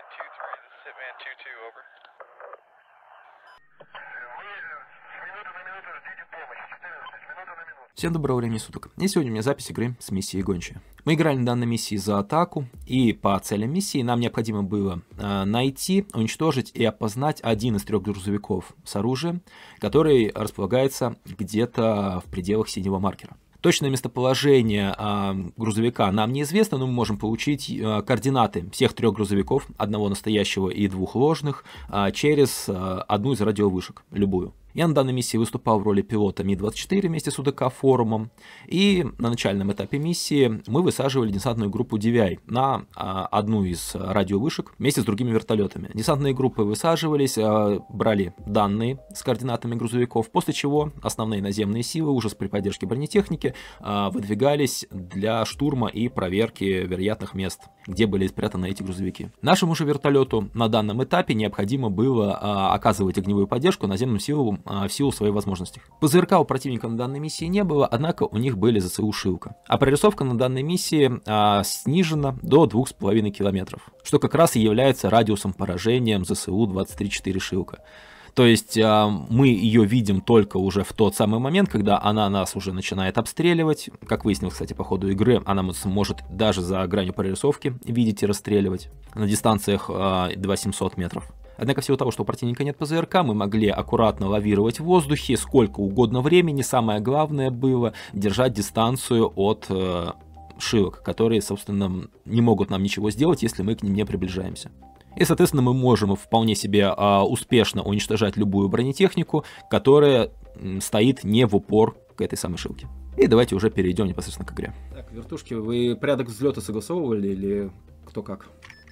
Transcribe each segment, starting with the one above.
Всем доброго времени суток. И сегодня у меня запись игры с миссией гончая. Мы играли на данной миссии за атаку, и по целям миссии нам необходимо было найти, уничтожить и опознать один из 3 грузовиков с оружием, который располагается где-то в пределах синего маркера. Точное местоположение грузовика нам неизвестно, но мы можем получить координаты всех 3 грузовиков, одного настоящего и 2 ложных, через одну из радиовышек, любую. Я на данной миссии выступал в роли пилота Ми-24 вместе с УДК форумом, и на начальном этапе миссии мы высаживали десантную группу DVI на одну из радиовышек вместе с другими вертолетами. Десантные группы высаживались, брали данные с координатами грузовиков, после чего основные наземные силы уже при поддержке бронетехники выдвигались для штурма и проверки вероятных мест, где были спрятаны эти грузовики. Нашему же вертолету на данном этапе необходимо было оказывать огневую поддержку наземным силам в силу своей возможностей. ПЗРК у противника на данной миссии не было, однако у них были ЗСУ «Шилка». А прорисовка на данной миссии снижена до 2,5 километров, что как раз и является радиусом поражения ЗСУ 23-4 «Шилка». То есть мы ее видим только уже в тот самый момент, когда она нас уже начинает обстреливать. Как выяснилось, кстати, по ходу игры, она может даже за гранью прорисовки видеть и расстреливать на дистанциях 2700 метров. Однако в силу того, что у противника нет ПЗРК, мы могли аккуратно лавировать в воздухе сколько угодно времени. Самое главное было держать дистанцию от шилок, которые, собственно, не могут нам ничего сделать, если мы к ним не приближаемся. И, соответственно, мы можем вполне себе успешно уничтожать любую бронетехнику, которая стоит не в упор к этой самой шилке. И давайте уже перейдем непосредственно к игре. Так, вертушки, вы порядок взлета согласовывали или кто как?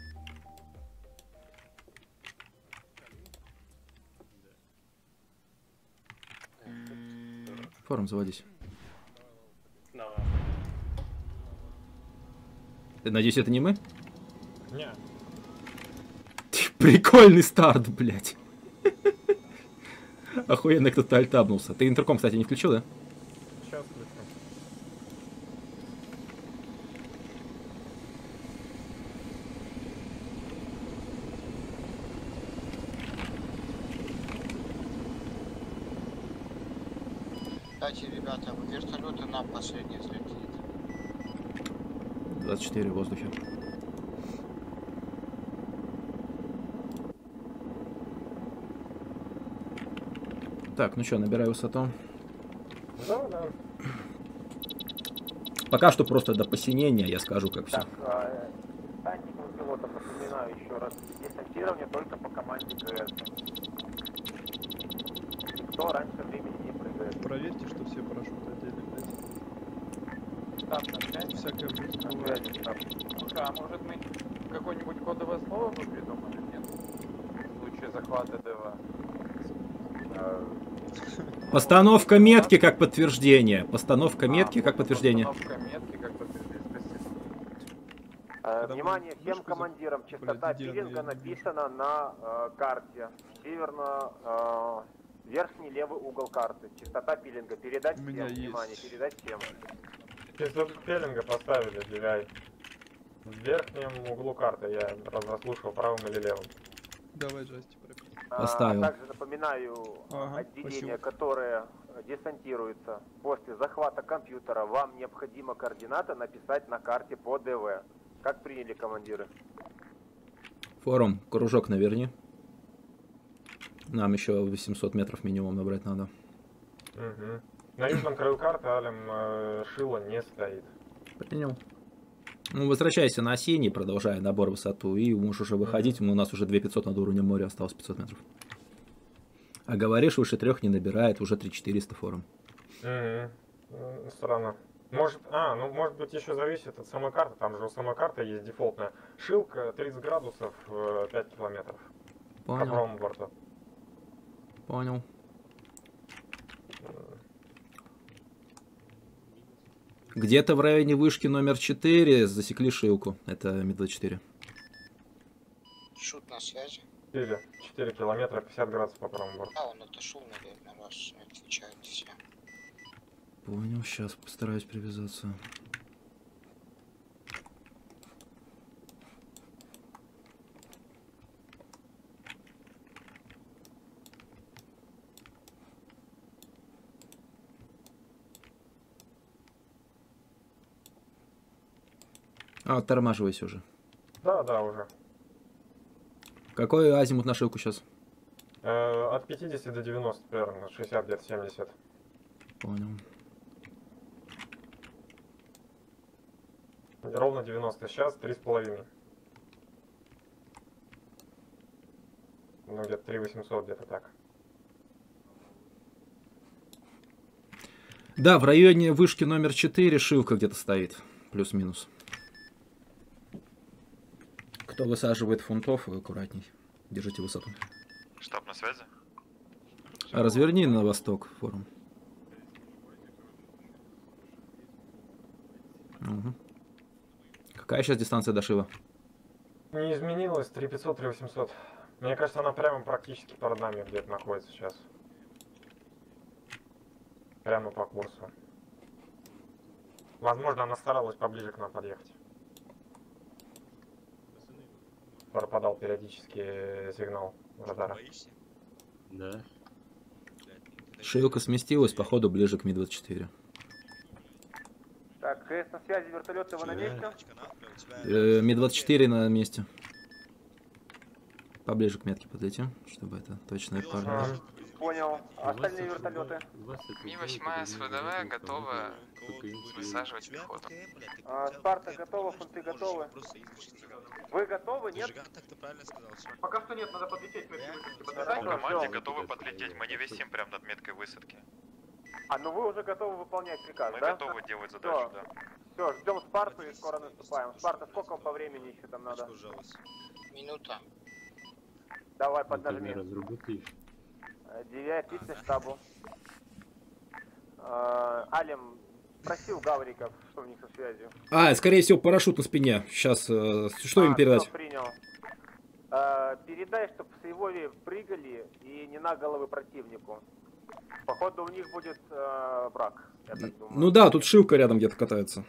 Форум, заводись. Надеюсь, это не мы? Нет. Прикольный старт, блядь. Охуенно кто-то альтабнулся. Ты интерком, кстати, не включил, да? Сейчас включу. Кстати, ребята, вертолеты нам последний взлетит. 24 в воздухе. Так, ну что, набираю высоту. Да, да. Пока что просто до посинения я скажу, как все. Так, танчикам пилотам напоминаю еще раз, десантирование только по команде ГС. Никто раньше времени не прыгает. Проверьте, что все парашюты одели, блядь. Штаб на связи. Всякое будет. На связи, штаб. Слушай, а может мы какое-нибудь кодовое слово бы придумали, нет? В случае захвата ДВ. Постановка метки как подтверждение. Постановка метки как подтверждение. Постановка метки как подтверждение. Когда Внимание вы всем вышку командирам. Частота блядь, идеально, пилинга я не написана на карте. Северно верхний левый угол карты. Частота пилинга. Передать У всем. меня есть. Внимание, передать всем. Частоту пеллинга поставили, DVI. В верхнем углу карты я расслушал, правым или левым. Давай, Джасти, пропей. Поставил. А также напоминаю, Ага, отделение, спасибо. которое десантируется после захвата компьютера, вам необходимо координаты написать на карте по ДВ. Как приняли командиры? Форум, кружок наверни. Нам еще 800 метров минимум набрать надо. Угу. На южном краю карты Алем Шило не стоит. Принял. Ну, возвращайся на синий, продолжая набор в высоту, и можешь уже выходить. У нас уже 2500 над уровнем моря, осталось 500 метров. А говоришь, выше 3 не набирает, уже 3400 форум. Угу. Странно. Может, ну может быть еще зависит от самой карты, там же у самой карты есть дефолтная шилка 30 градусов 5 километров. По Понял. правому борту. Понял. Где-то в районе вышки номер 4 засекли шилку. Это Ми-24. Шут на связи. 4 километра 50 градусов по правому борту. Да, он отошел, наверное, раз отвечают все. Понял, сейчас постараюсь привязаться. Оттормаживайся уже. Да, да, уже. Какой азимут на шилку сейчас? От 50 до 90 примерно, 60 где-то 70. Понял. Ровно 90. Сейчас 3,5. Ну, где-то 3800, где-то так. Да, в районе вышки номер 4 шилка где-то стоит. Плюс-минус. Кто высаживает фунтов, вы аккуратней. Держите высоту. Штаб на связи? Разверни на восток форум. Угу. Какая сейчас дистанция до Шива? Не изменилось, 3500, 3800. Мне кажется, она прямо практически перед нами где-то находится сейчас. Прямо по курсу. Возможно, она старалась поближе к нам подъехать. Пропадал периодически сигнал радара. Да. Шилка сместилась, походу, ближе к Ми-24. Так, КС на связи, вертолеты, вы на месте? Ми-24 на месте. Поближе к метке подлетим, чтобы это точная пара. Понял. Остальные вертолеты? Ми-8 СВДВ готова высаживать пехоту. Спарта готова, фунты готовы. Вы готовы, нет? Пока что нет, надо подлететь. По команде готовы подлететь, мы не висим прямо над меткой высадки. А, ну вы уже готовы выполнять приказ, Мы да? готовы делать задачу, да. Все, ждем Спарту и скоро наступаем. Спарта, сколько по времени еще там надо? Минута. Давай, поднажми. Разработаешь. 9 лично штабу. Алим просил Гавриков, что у них со связью. Скорее всего, парашют на спине. Сейчас, что им передать? Всё, принял. Передай, чтобы в Сейвове прыгали и не на головы противнику. Походу у них будет брак, я так думаю. Ну да, тут шилка рядом где-то катается.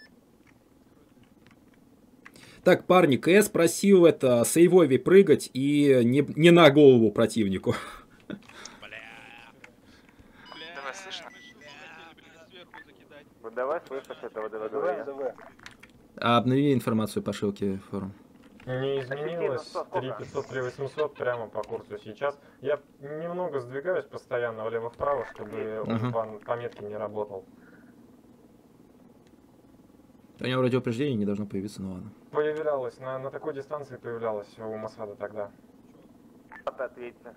Так, парни, КС просил это сейвове прыгать и не на голову противнику. Давай, слышно? Давай слышишь этого, давай. Обнови информацию по шилке форум. Не изменилось, 3500, 3800 прямо по курсу сейчас. Я немного сдвигаюсь постоянно влево-вправо, чтобы он по метке не работал. У него радиоупреждение не должно появиться, ну ладно. Появлялось, на такой дистанции появлялось у Масада тогда. Ответьте.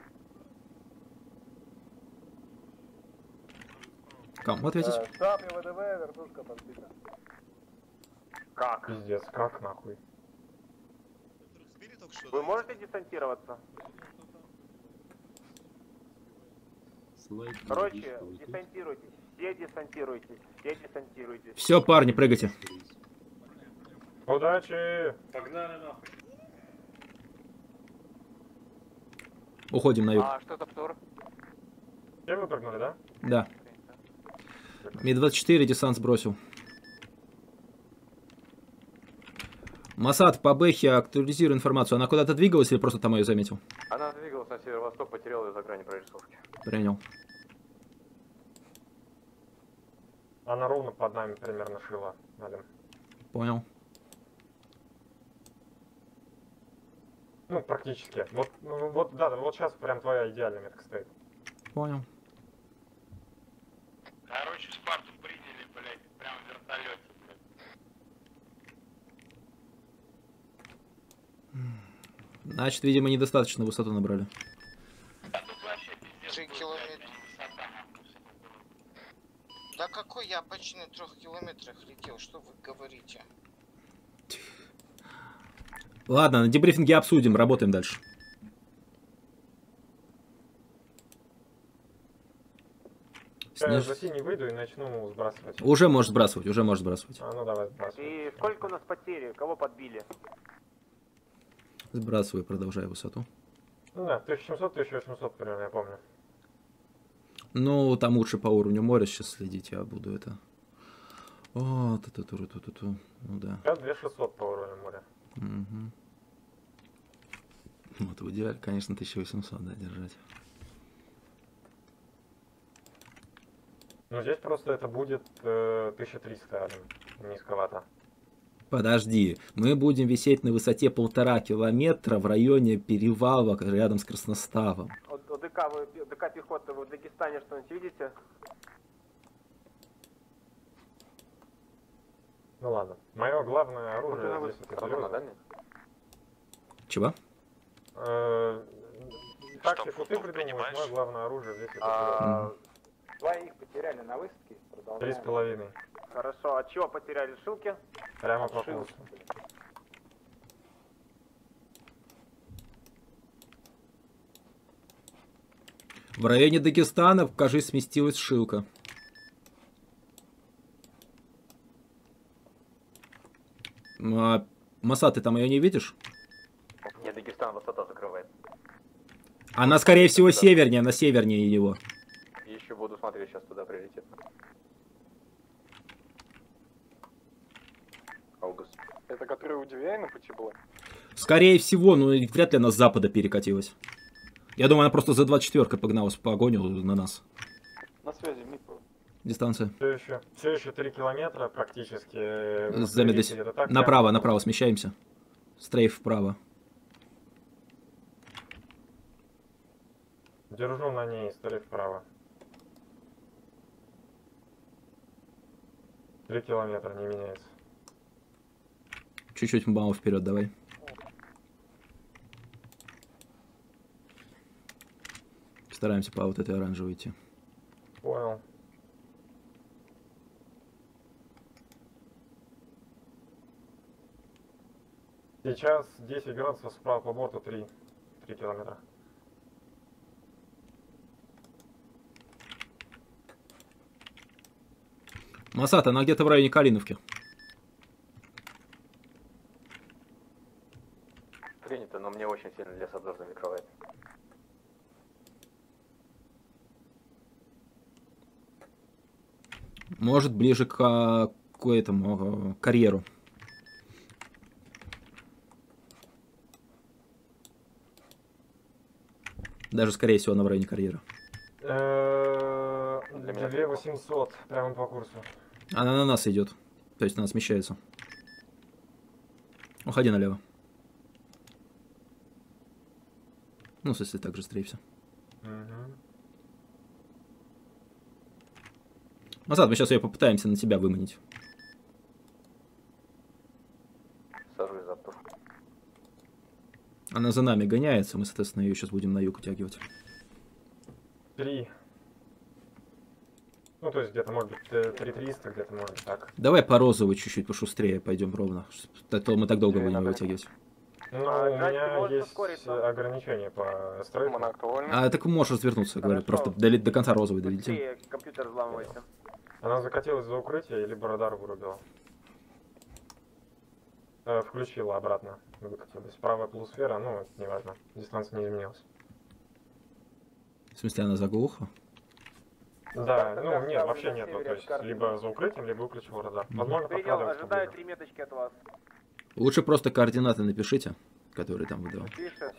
Кому ответить? Штаб и ВДВ, вертушка подбита. Как? Пиздец, как нахуй? Вы можете десантироваться? Короче, десантируйтесь. Все десантируйтесь. Все, парни, прыгайте. Удачи! Погнали нахуй. Уходим на юг. что за птур? Все выпрыгнули, да? Да. Ми-24 десант сбросил. Масад, по Бэхе актуализируй информацию. Она куда-то двигалась или просто там ее заметил? Она двигалась на северо-восток, потеряла ее за грани прорисовки. Принял. Она ровно под нами примерно шила, Алим. Понял. Ну, практически. Вот, да, вот сейчас прям твоя идеальная метка стоит. Понял. Короче, Спарту приняли, блядь, прям в вертолете, блядь. Значит, видимо, недостаточно высоту набрали. А тут вообще пиздец. 3 километра. Да какой я почти на 3 километрах летел, что вы говорите? Ладно, на дебрифинге обсудим, работаем дальше. Я за синий выйду и начну сбрасывать. Уже можешь сбрасывать, уже можешь сбрасывать. А, ну давай сбрасывай. И сколько у нас потери? Кого подбили? Сбрасывай, продолжай высоту. Ну да, 1700-1800 примерно, я помню. Ну, там лучше по уровню моря сейчас следить, я буду это... О, ту-ту-ту-ту-ту-ту. Ну да. Сейчас 2600 по уровню моря. Угу. Вот в идеале, конечно, 1800, да, держать. Ну здесь просто это будет 1300, низковато. Подожди, мы будем висеть на высоте 1,5 километра в районе перевала рядом с Красноставом. ДК пехоты, вы в Дагестане что-нибудь видите? Ну ладно. Мое главное оружие здесь это железо. Чего? Тактику ты придумываешь, мое главное оружие здесь это железо. Двоих потеряли на высадке. 3,5. Хорошо, от чего потеряли шилки? Прямо по курсу. В районе Дагестана, кажется, сместилась шилка. Маса, ты там ее не видишь? Нет, Дагестан высота закрывает. Она, скорее всего, севернее, на севернее его. Еще буду смотреть, сейчас туда прилетит. Аугуст. Это которая у DVI на пути была? Скорее всего, но вряд ли она с запада перекатилась. Я думаю, она просто за 24-кой погналась в погоню на нас. На связи, Мико. Дистанция. Все еще 3 километра практически. Замедлись. Направо, направо смещаемся. Стрейф вправо. Держу на ней, стрейф вправо. 3 километра, не меняется. Чуть-чуть мало вперед, давай. Стараемся по вот этой оранжевой идти. Понял. Сейчас 10 градусов справа по борту, 3 километра. Масат, она где-то в районе Калиновки. Принято, но мне очень сильно лесодор закрывает. Может, ближе к этому карьеру. Даже, скорее всего, она в районе карьера. 2800, прямо по курсу. Она на нас идет. То есть она смещается. Уходи налево. Ну, в смысле, так же стрейфся. Назад, мы сейчас ее попытаемся на тебя выманить. Сажусь за тур. Она за нами гоняется, мы, соответственно, ее сейчас будем на юг утягивать. 3. Ну, то есть где-то, может быть, 3300, где-то, может быть, так. Давай по розовой чуть-чуть пошустрее пойдем ровно. А то мы так долго будем ее вытягивать. Ну, у меня есть ограничения по стройке. А так можешь развернуться, говорю. Просто до конца розовой долетим. Компьютер взламывается. Она закатилась за укрытие, либо радар вырубила. Включила обратно. Выкатилась. Правая полусфера, ну, это не важно. Дистанция не изменилась. В смысле, она заглохла? Да, ну нет, вообще нет. То есть, либо за укрытием, либо выключил радар. Возможно, Принял, ожидаю 3 меточки от вас. Лучше просто координаты напишите, которые там выдавал.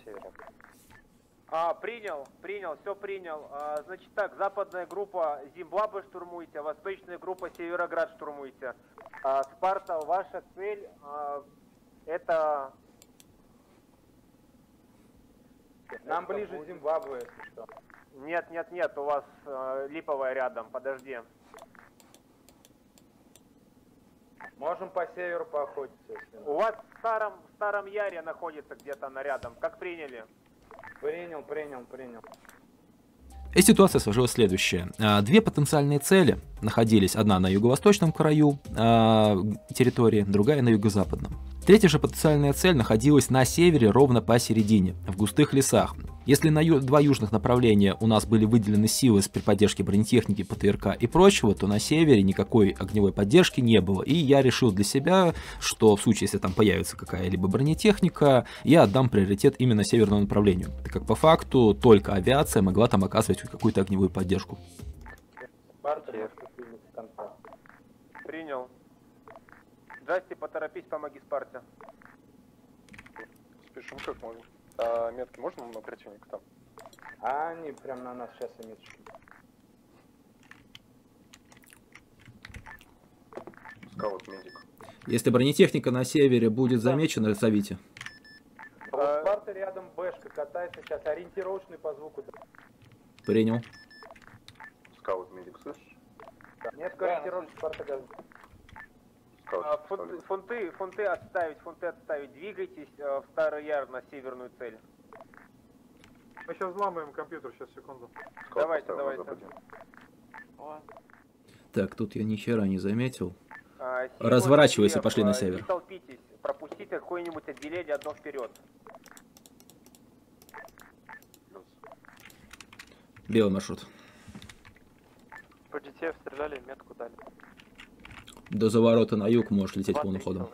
Принял, все принял. Значит так, западная группа Зимбабве штурмуйте, восточная группа Североград штурмуйте. Спарта, ваша цель это... Нам ближе Зимбабве, если что. Нет, у вас липовая рядом, подожди. Можем по северу поохотиться, если У вас в старом Яре находится где-то она рядом. Как приняли? Принял. И ситуация сложилась следующая. Две потенциальные цели находились. Одна на юго-восточном краю территории, другая на юго-западном. Третья же потенциальная цель находилась на севере, ровно посередине, в густых лесах. Если на два южных направления у нас были выделены силы при поддержке бронетехники, ПТРК и прочего, то на севере никакой огневой поддержки не было. И я решил для себя, что в случае, если там появится какая-либо бронетехника, я отдам приоритет именно северному направлению, так как по факту только авиация могла там оказывать хоть какую-то огневую поддержку. Принял. Джасти, поторопись, помоги Спарте. Спешим как можем. Метки можно на противника там? они прям на нас сейчас и меточки. Скаут медик. Если бронетехника на севере будет замечена, зовите. У Спарта рядом Бэшка катается сейчас, ориентировочный по звуку. Принял. Скаут, медик, слышишь? Нет, ориентировочный Спарта газ. Фунты отставить. Двигайтесь в Старый Яр на северную цель. Мы сейчас взламываем компьютер, сейчас, секунду. Давайте. Так, тут я ни хера не заметил. Северный Разворачивайся, Яр, пошли на не север. толпитесь, пропустите какое-нибудь отделение одно вперед. Белый маршрут. По GTF стреляли, метку дали. До заворота на юг можешь лететь полным ходом.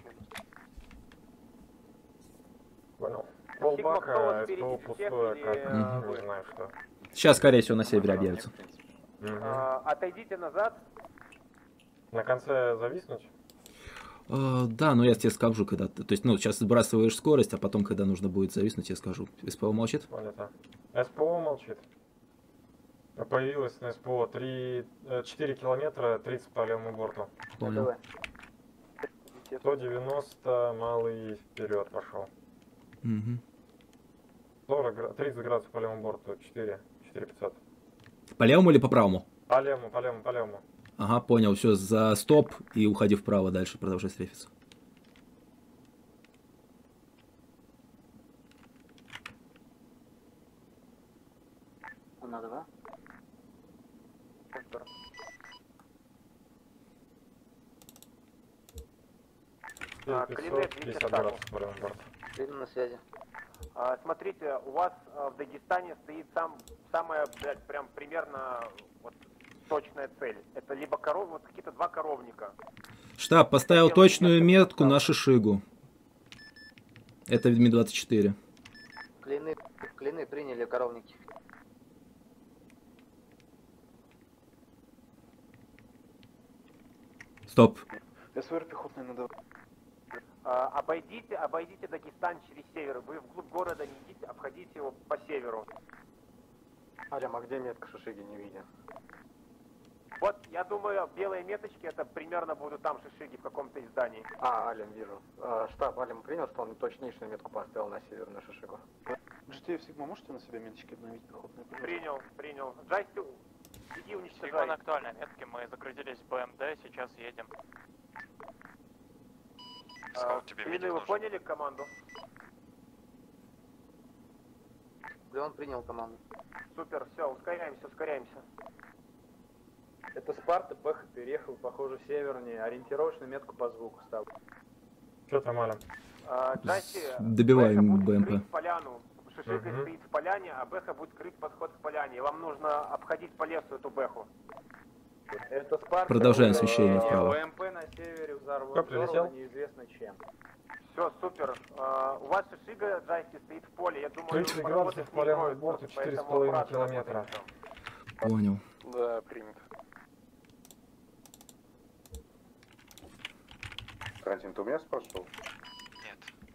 Понял. Сигма, кто Полбака, вас СПО впереди, пустое, всех как, или, не вы? знаю что. Сейчас, скорее всего, на севере объявится. Отойдите назад. На конце зависнуть? Да, но я тебе скажу, когда ты... То есть, ну, сейчас сбрасываешь скорость, а потом, когда нужно будет зависнуть, я скажу. СПО молчит? Понятно. СПО молчит. Появилась на СПО 4 километра, 30 по левому борту. Понял. 190, малый вперед пошел. Угу. 30 градусов по левому борту, 4500. По левому или по правому? По левому. Ага, понял. Все, за стоп и уходи вправо дальше, продолжай стрефиться. Надо, да? Клинет, 50 градусов по левому борту. На связи. Смотрите, у вас в Дагестане стоит самая, блядь, прям примерно вот, точная цель. Это либо вот какие-то два коровника. Штаб поставил точную метку на Шишигу. Это Ми-24. Клины приняли коровники. Стоп. СВР пехотный надо. Обойдите Дагестан через север. Вы вглубь города не идите, обходите его по северу. Алям, а где метка Шишиги, не видя? Вот, я думаю, белые меточки, это примерно будут там Шишиги в каком-то издании. Алям, вижу. Штаб, Алям принял, что он точнейшую метку поставил на север, на Шишигу. GTF Сигма, можете на себя меточки обновить пехотные? Принял. Джастю, иди уничтожай. Сигма на актуальной метке, мы загрузились в БМД, сейчас едем. Скаут, тебе медик Вы нужен. поняли команду? Леон принял команду. Супер, все, ускоряемся. Это Спарта, Бэха переехал, похоже, севернее. Ориентировочную метку по звуку ставил. Что там, Алям? Джасти, Добиваем Бэха будет БМП. крыть поляну. Шишига стоит в поляне, а Бэха будет крыть подход к поляне. И вам нужно обходить по лесу эту Бэху. Это Спарта. Продолжаем освещение вправо. БМП на севере Кто прилетел? взорвано неизвестно чем. Все, супер. У вас Шишига, Джасти, стоит в поле. Я думаю, 30 градусов по левому борту, 4,5 километра. Понял. Да, принято. Карантин, ты у меня спрашивал? Нет.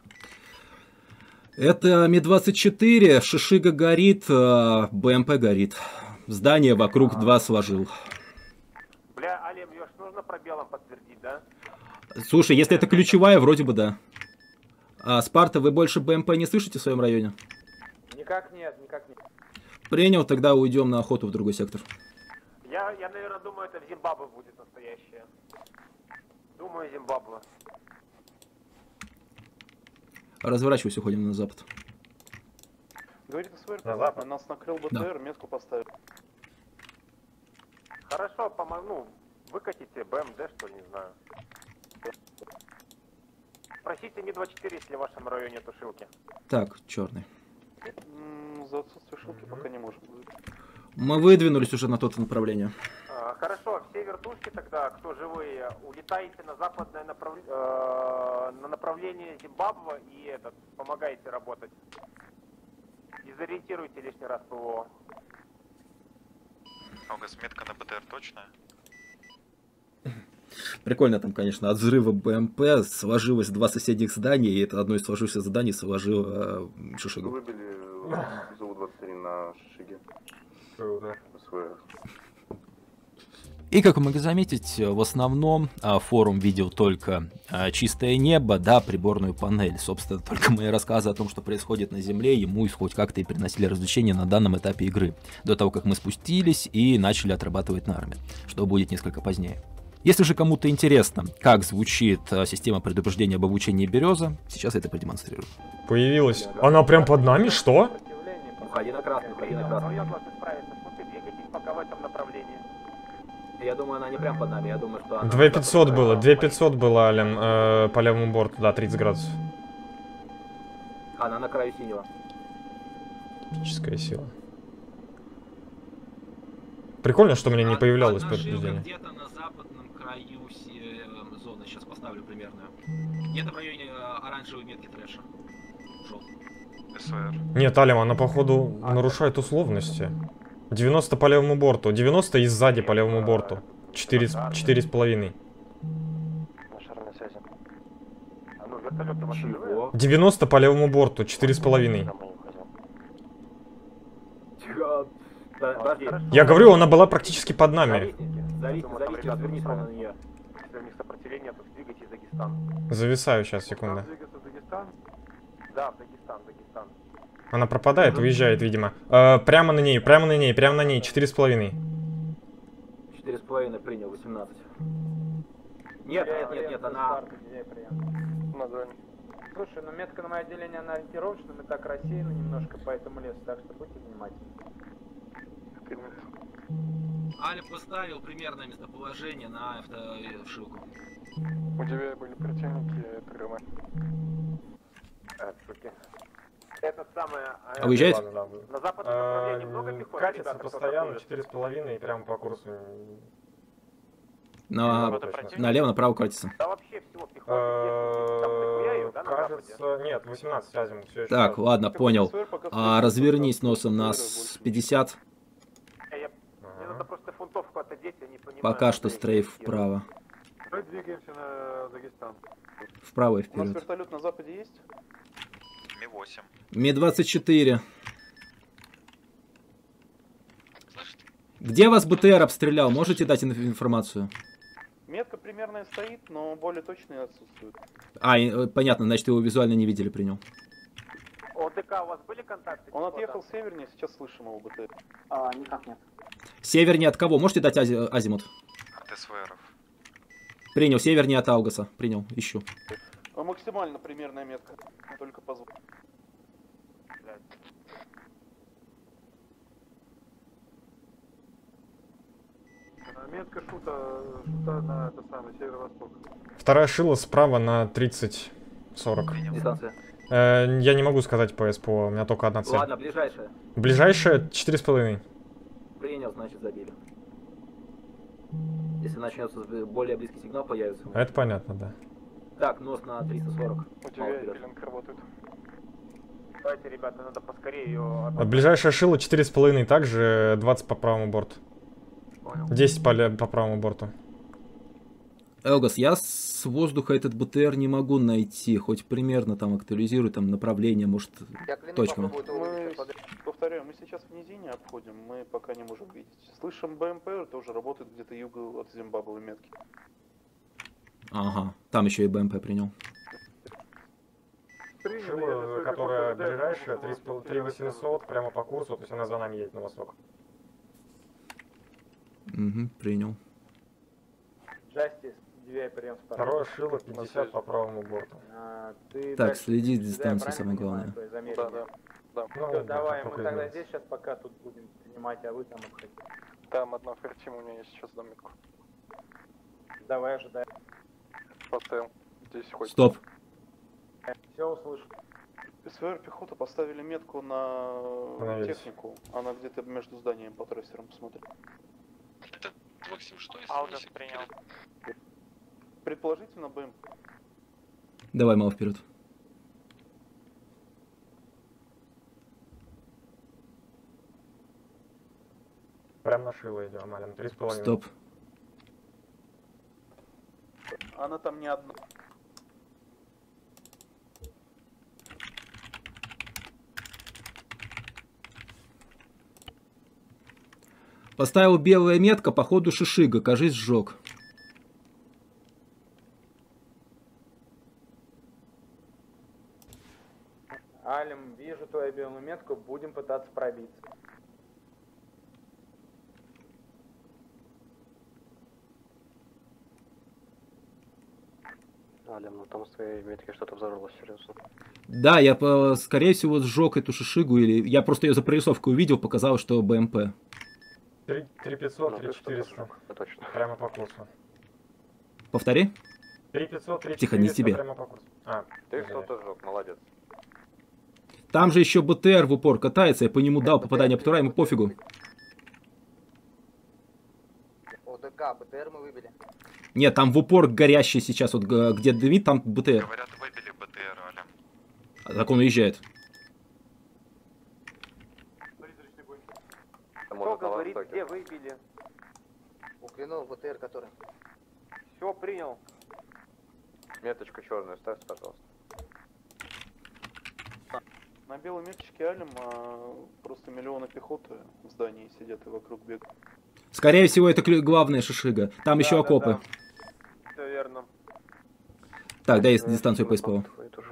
Это Ми-24, Шишига горит, БМП горит. Здание вокруг 2 сложил. Бля, Алим, ее ж нужно пробелом подтвердить, да? Слушай, если это ключевая, вроде бы да. А Спарта, вы больше БМП не слышите в своем районе? Никак нет. Принял, тогда уйдем на охоту в другой сектор. Я наверное, думаю, это в Зимбабве будет настоящее. Думаю, Зимбабве. Разворачивайся, уходим на запад. Говорит СВР, На запад. нас накрыл БТР, Да. метку поставил. Хорошо, выкатите БМД, что ли, не знаю. Спросите Ми-24, если в вашем районе тушилки. Так, черный. За отсутствие шилки пока не можем. Мы выдвинулись уже на то направление. Хорошо, все вертушки тогда, кто живые, улетаете на западное на направление Зимбабве и помогайте работать. Дезориентируйте лишний раз ПВО. Аугас, метка на БТР точная? Прикольно там, конечно, от взрыва БМП сложилось 2 соседних здания, и это одно из сложившихся зданий сложило Шишигу. Выбили ЗУ-23 на Шишиге. Круто. СВР. И, как вы могли заметить, в основном форум видел только чистое небо, да, приборную панель. Собственно, только мои рассказы о том, что происходит на Земле, ему хоть как-то и приносили развлечения на данном этапе игры. До того, как мы спустились и начали отрабатывать на армии, что будет несколько позднее. Если же кому-то интересно, как звучит система предупреждения об обучении Береза, сейчас я это продемонстрирую. Появилась. Она прям под нами, что? Уходи на красный, уходи на красный. Пока в этом направлении. Я думаю, она не прям под нами, я думаю, что она... 2500 было, 2500 было, Ален, по левому борту, да, 30 градусов. Она на краю синего. Эпическая сила. Прикольно, что мне не появлялось предупреждение. Где-то на западном краю зоны, сейчас поставлю примерную. Где-то в районе оранжевой метки трэша. СВР. Нет, Алем, она походу нарушает условности. 90 по левому борту, 90 и сзади по левому борту. 4,5. 90 по левому борту, 4,5. Я говорю, она была практически под нами. Зависите, отвернись на нее. Если у них сопротивление, то двигайтесь в Дагестан. Зависаю сейчас, секунду. Да, в Дагестан, Дагестан. Она пропадает, уезжает, видимо. Прямо на ней, 4,5. 4,5 принял, 18. Нет, она... Слушай, ну метка на мое отделение, она ориентировочная, мы так рассеяны немножко по этому лесу, так что будьте внимательны. Аля поставил примерное местоположение на автошилку. У тебя были противники, ТГМ. Это самое... А уезжает? На западном направлении много пехоты? Катится ребята, кто постоянно, заходит? 4,5 и прямо по курсу. Налево, направо катится. Да вообще всего пехоты. Там дохуя ее, да, на западе? Кажется, нет, 18 азимут, все еще. Так, ладно, понял. Развернись носом на 50. Мне надо просто фунтовку отодеть, я не понимаю. Пока что стрейф вправо. Мы двигаемся на Дагестан. Вправо и У нас вперед. вертолет на западе есть? Ми-8. Ми-24. Где вас БТР обстрелял? Можете дать информацию? Метка примерная стоит, но более точные отсутствуют. Понятно, значит, его визуально не видели, принял. ОДК, у вас были контакты? Он отъехал севернее, сейчас слышим его БТР. Никак нет. Севернее от кого? Можете дать азимут? От СВРов. Принял, севернее от Аугаса. Принял, ищу. Максимально примерная метка, только по звуку. Метка шута на это самое, северо-восток. Вторая шила справа на 30-40. Дистанция. Я не могу сказать по СПО, у меня только одна цель. Ладно, ближайшая. Ближайшая 4,5. Принял, значит, забили. Если начнется более близкий сигнал, появится. Это понятно, да. Так, нос на 340. У тебя пилинг работает. Давайте, ребята, надо поскорее ее... Ближайшая шила 4,5, также 20 по правому борту. 10 по правому борту. Элгас, я с воздуха этот БТР не могу найти, хоть примерно там актуализирую там направление, может, точками. Повторяю, мы сейчас в низине обходим, мы пока не можем видеть. Слышим БМП, это уже работает где-то юго от Зимбабве метки. Ага, там еще и БМП принял. Шила, которая ближайшая, 3800, прямо по курсу, то есть она за нами едет на восток. Угу, принял. Джастис, две прием с Второе шило 50 по правому борту. Так, следи дистанцию, самое главное. Да. Ну, Давай, да, мы тогда здесь сейчас пока тут будем принимать, а вы там обходите. Там одна фертима у меня есть сейчас дометку. Давай, ожидай. Поставил. Здесь хоть. Стоп. Все услышал. СВР пехота поставили метку на технику. Она где-то между зданием по трассерам посмотрит. Это, Максим, что если Аудас принял. Предположительно БМ. Давай, мало вперед. Прям на шило идем, Ален, 3,5. Стоп. Она там не одна. Поставил белая метка, походу шишига, кажись, сжег. Алим, вижу твою белую метку, будем пытаться пробиться. Алим, ну там в твоей метке что-то взорвалось, серьезно. Да, я, скорее всего, сжег эту шишигу, или я просто ее за прорисовку увидел, показалось, что БМП. 3500, 3400. Точно. Прямо по курсу. Повтори. 3500, 3400. Тихо, не тебе. Прямо по курсу. Ты кто-то сжег, молодец. Там же еще БТР в упор катается, я по нему дал попадание по ему пофигу. ОДК, БТР мы выбили. Нет, там в упор горящий сейчас, вот где дымит, там БТР. Говорят, выбили БТР, Аля. Так он уезжает. Кто говорит, где выбили? У Клинова БТР который? Все, принял. Меточку черную ставьте, пожалуйста. На белой меточке Алим просто миллионы пехоты в здании сидят и вокруг бегают. Скорее всего, это главная шишига. Там еще окопы. Все верно. Так, дай дистанцию по СПО.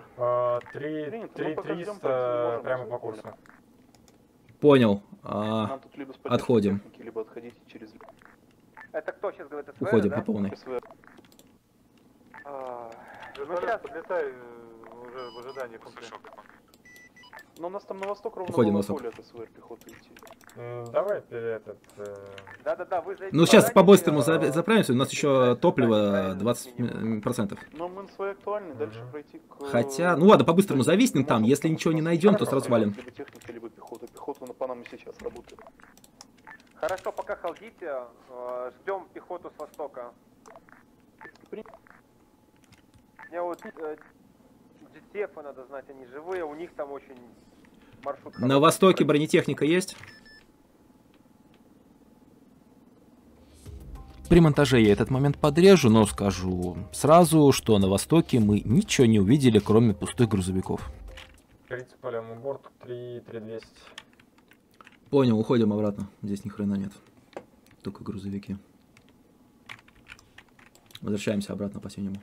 3300 прямо по курсу. Понял. Нам тут либо с Отходим. техники, либо отходите через... Это кто сейчас говорит? СВР, Уходим да? по полной. Ну сейчас подлетай уже в ожидании Слышал, как он. Но у нас там на восток ровно Уходим на было восток. поле от СВР пехоты идти. Давай этот... Да-да-да, вы зайдите. Ну, сейчас задание, по-быстрому заправимся, у нас еще топливо 20%. Но мы на своей актуальной, дальше пройти к... Хотя, ну ладно, по-быстрому зависнем там, если ничего не найдем, то сразу валим. Либо техника, либо пехота. Пехота по нам и сейчас работает. Хорошо, пока халдите, ждем пехоту с востока. Мне вот GTF надо знать, они живые, у них там очень маршрут. На востоке бронетехника есть? При монтаже я этот момент подрежу, но скажу сразу, что на востоке мы ничего не увидели, кроме пустых грузовиков. Принципалем борт 3200. Понял, уходим обратно. Здесь ни хрена нет. Только грузовики. Возвращаемся обратно по синему.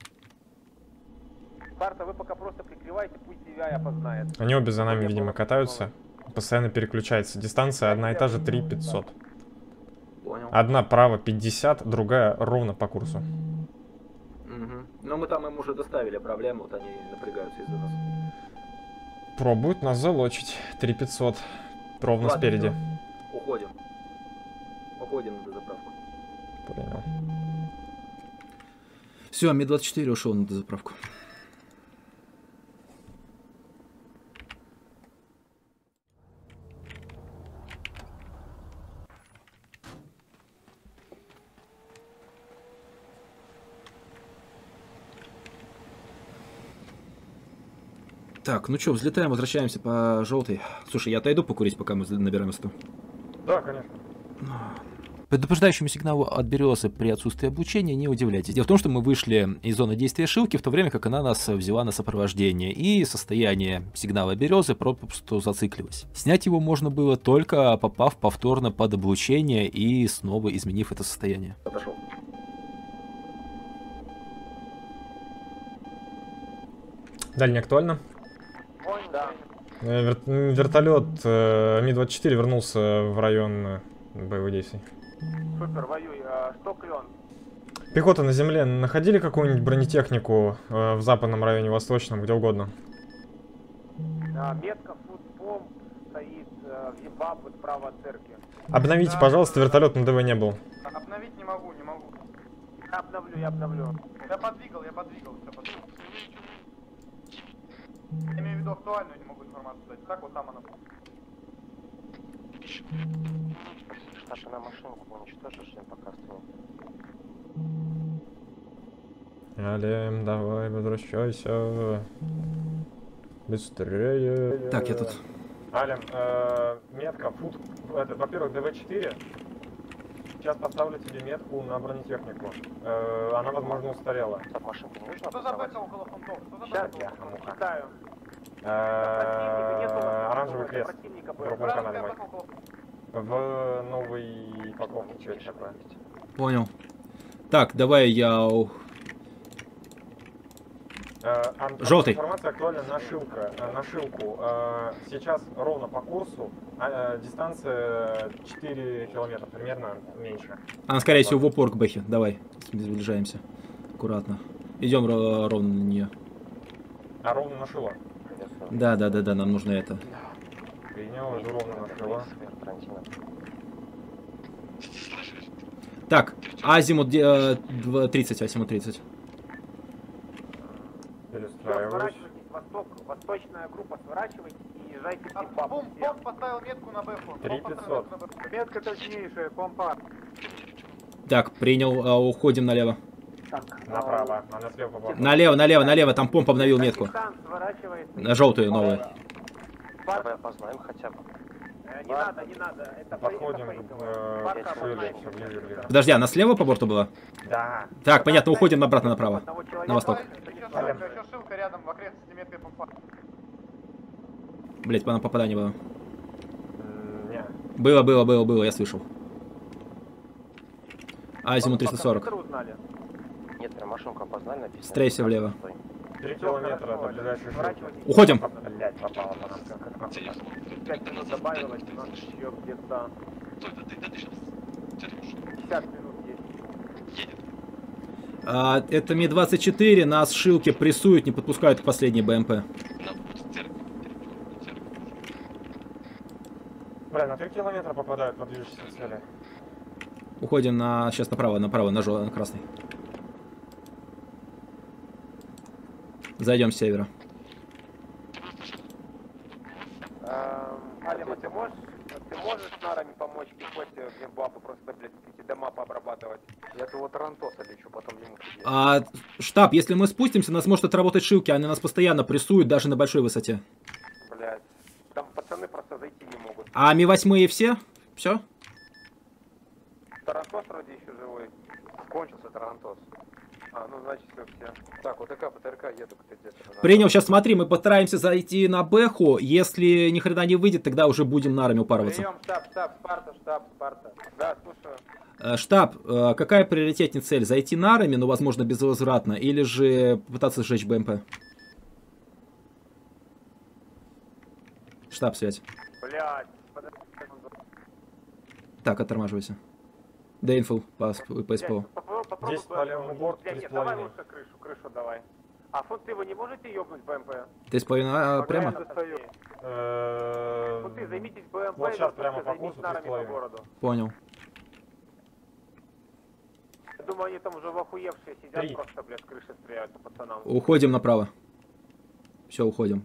Спарта, вы пока просто прикрывайте, пусть CVI опознает. Они обе за нами, видимо, катаются. Постоянно переключается. Дистанция одна и та же 3500. Понял. Одна право 50, другая ровно по курсу. Угу. Но мы там им уже доставили проблему, вот они напрягаются из-за нас. Пробуют нас залочить. 3500. Ровно Ладно, спереди. всё. Уходим. Уходим на дозаправку. Понял. Все, Ми-24 ушел на дозаправку. Так, ну что, взлетаем, возвращаемся по желтой. Слушай, я отойду покурить, пока мы набираем высоту. Да, конечно. Предупреждающему сигналу от березы при отсутствии облучения не удивляйтесь. Дело в том, что мы вышли из зоны действия шилки, в то время как она нас взяла на сопровождение, и состояние сигнала березы просто зациклилось. Снять его можно было только попав повторно под облучение и снова изменив это состояние. Отошел. Далее не актуально. Да. Вертолет Ми-24 вернулся в район боевых действий. Супер, воюй. Что клен? Пехота на земле. Находили какую-нибудь бронетехнику в западном районе, восточном, где угодно? Метка футбом стоит в Зимбабве справа от церкви. Обновите, пожалуйста, вертолет на ДВ не был. Обновить не могу, не могу. Я обновлю. Я подвигал, все подвигал. Я имею в виду актуальную, не могу информацию дать. Так, вот там она. Наша на машинку уничтожишь, я пока стою. Алем, давай, возвращайся. Быстрее. Так, я тут. Алем, метка, фут, это, во-первых, ДВ-4. Сейчас поставлю тебе метку на бронетехнику. Она, возможно, устарела. Так, машинку не нужно Кто забрался около фунтов? Сейчас я читаю. Оранжевый крест. В другом канале мой. В новой упаковке что это такое? Понял. Так, давай я... Желтый. Информация актуальна на шилку. Сейчас ровно по курсу, дистанция 4 километра, примерно меньше. Она, скорее всего, в упор к Бэхе. Давай, приближаемся. Аккуратно. Идем ровно на нее. А ровно на шило? Да, нам нужно это. Принял, иду ровно на шило. Так, азимут 30, азимут 30. Перестраиваюсь. Восточная группа, сворачивайте и езжайте в Зимбабве. Помп поставил метку на Бэху. 3500. Метка точнейшая, помпа. Так, принял, уходим налево. Направо, она слева по борту. Налево, там помп обновил метку. На желтую, новую. Давай опознаем хотя бы. Не надо. Это Подходим к шиле, все ближе. Подожди, она слева по борту была? Да. Так, понятно, уходим обратно направо. На восток. Еще ссылка рядом в окрестности меткой помпа. Блять, по нам попадание было. Не. Было, я слышал. Азимут 340. Нет, прям машинку опознали, написано. Стрейся влево. 3 километра до ближайшей шилки. Уходим. Блять, попало по нам. 5 минут добавилось, у нас еще где-то 50 минут есть. Это Ми-24, нас шилки прессуют, не подпускают к последней БМП. Бля, на 3 километра попадают по движущейся цели. Уходим сейчас направо, на красный. Зайдем с севера. Алима, ты можешь с нарами помочь пехоте в Зимбабве, просто, блядь, эти дома пообрабатывать? Я того Тарантоса лечу, потом ему Штаб, если мы спустимся, нас может отработать шилки, они нас постоянно прессуют, даже на большой высоте. Блядь, там пацаны просто зайти не могут. А Ми-8 все? Все? Тарантос вроде еще живой. Кончился Тарантос. Ну значит все. Так, вот ПТРК еду где-то. Принял, сейчас смотри, мы постараемся зайти на Бэху, если ни хрена не выйдет, тогда уже будем нарами упарываться. Прием, штаб, Спарта. Да, слушаю. Штаб, какая приоритетная цель? Зайти нарами, но возможно безвозвратно, или же попытаться сжечь БМП? Штаб, связь. Блядь. Так, оттормаживайся. Да, инфу по СПО. 10 по левому борту, Нет, давай лучше крышу давай. А фунты вы не можете ёбнуть БМП? 3,5 прямо? Фунты, займитесь БМП, вот сейчас прямо по займитесь курсу нарами по городу. Понял. Я думаю, они там уже охуевшие сидят, 3. просто, блядь, с крыши стреляют по пацанам. Уходим направо. Все, уходим.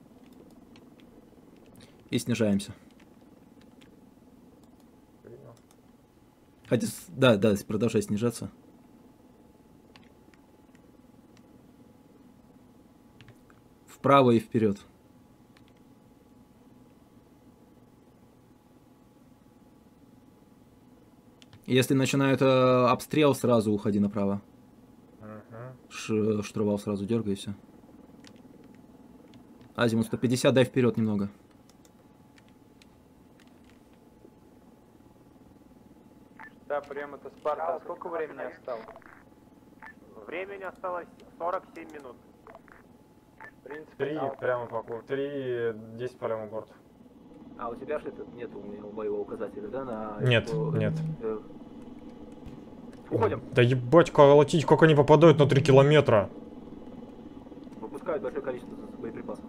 И снижаемся. Хотя, да, продолжай снижаться. Вправо и вперед. Если начинают обстрел, сразу уходи направо. Штурвал сразу дергай и все. Азимут 150, дай вперед немного. Да, прием это Спарта. А сколько времени осталось? Времени осталось 47 минут. В принципе, 3 прямо по курсу. 3, 10 по левому борту. А у тебя же нету моего указателя, да? Нет. Уходим. Да ебать, колотить, как они попадают на 3 километра. Выпускают большое количество боеприпасов.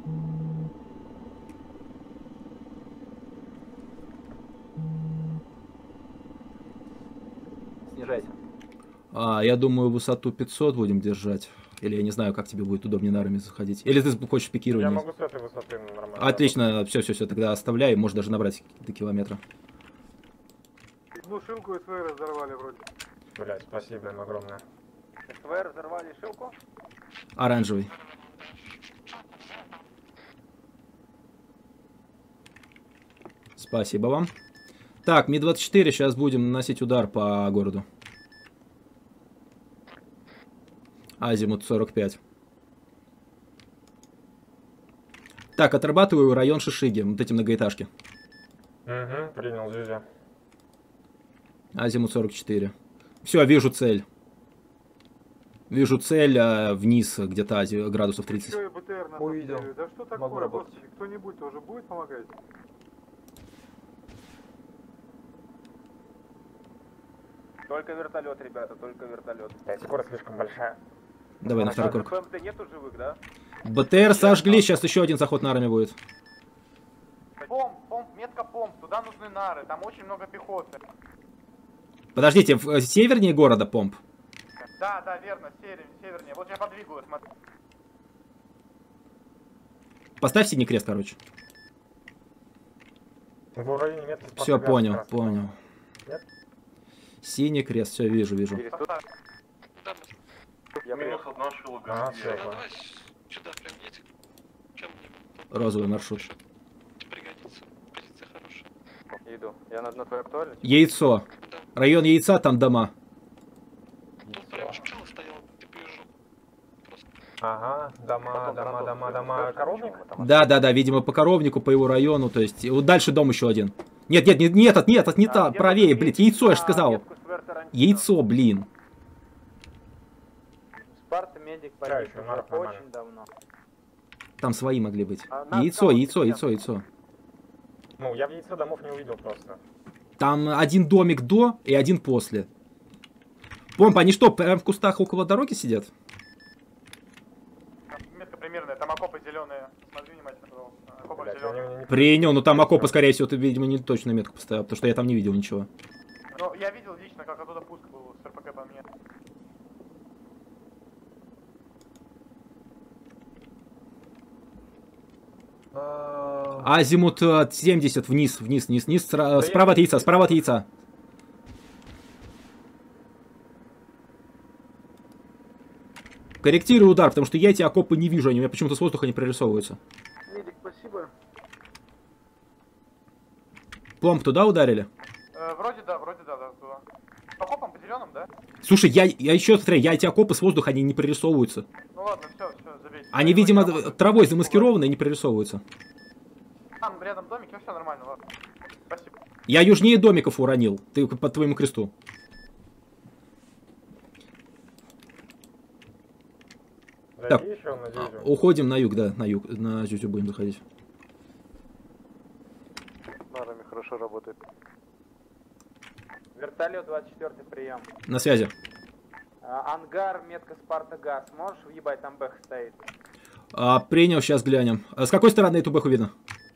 Снижайся. Я думаю, высоту 500 будем держать. Или я не знаю, как тебе будет удобнее нарами заходить. Или ты хочешь пикировать? Я могу с этой высоты нормально. Отлично, все, тогда оставляй, можешь даже набрать до километра. одну шилку СВ разорвали вроде. Блять, спасибо им огромное. СВ разорвали шилку? Оранжевый. Спасибо вам. Так, Ми-24, сейчас будем наносить удар по городу. Азимут 45. Так, отрабатываю район Шишиги, вот эти многоэтажки. Угу, принял, Зюзя. Азимут 44. Все, вижу цель. Вижу цель вниз, где-то градусов 30. Увидел. Да что такое, Могу работать. господи, кто-нибудь тоже будет помогать? Только вертолет, ребята, только вертолет. Скорость слишком большая. Давай на второй круг. ПМТ нету живых, да? БТР сожгли, сейчас еще один заход нарами будет. Помп, метка помп, туда нужны нары, там очень много пехоты. Подождите, севернее города помп? Да, верно, севернее. Вот я подвигаю, смотри. Поставь синий крест, короче. В районе метки Все, Спартак понял, Газ. понял. Нет? Синий крест, все, вижу. Я Минус одна шилка. А, все, понял. Давай сюда прям едем. Чем мне? Розовый маршрут. Пригодится. Позиция хорошая. Иду. Я на твой актуальный? Яйцо. Район яйца, там дома. Тут прям шпила стояла, ты приезжал. Просто. Ага, дома, коровник? Да, видимо, по коровнику, по его району, то есть, вот дальше дом еще один. Нет, это не та, правее, блядь, яйцо, я же сказал. Яйцо, блин. Спарта медик Да, погиб еще уже наров нормально. очень давно. Там свои могли быть. нас Яйцо. Ну, я в яйце домов не увидел просто. Там один домик до и один после. Помп, они что, прям в кустах около дороги сидят? Метка примерная, там окопы зеленые. Смотри внимательно, пожалуйста. Окопы Блядь, зеленые. они не- Принял, но там окопы, скорее всего, ты, видимо, не точно метку поставил, потому что я там не видел ничего. Ну, я видел лично, как оттуда пуск был с РПК по мне. Азимут 70 вниз, справа от яйца. Корректирую удар, потому что я эти окопы не вижу, они у меня почему-то с воздуха не прорисовываются. Медик, спасибо. Пломб туда ударили? Вроде да, туда. По окопам, по зеленым, да? Слушай, я еще смотри, я эти окопы с воздуха, они не прорисовываются. Ну ладно, все, забейте. Они, видимо, травой замаскированы и не прорисовываются. Там рядом домики, все нормально, ладно. Спасибо. Я южнее домиков уронил, ты по твоему кресту. Так, Зайди еще на Зюзю. уходим на юг, да, на Зюзю будем заходить. Нарами хорошо работает. Вертолет 24 прием. На связи. Ангар, метка Спарта Газ. Можешь въебать, там бэх стоит. Принял, сейчас глянем. С какой стороны эту бэху видно?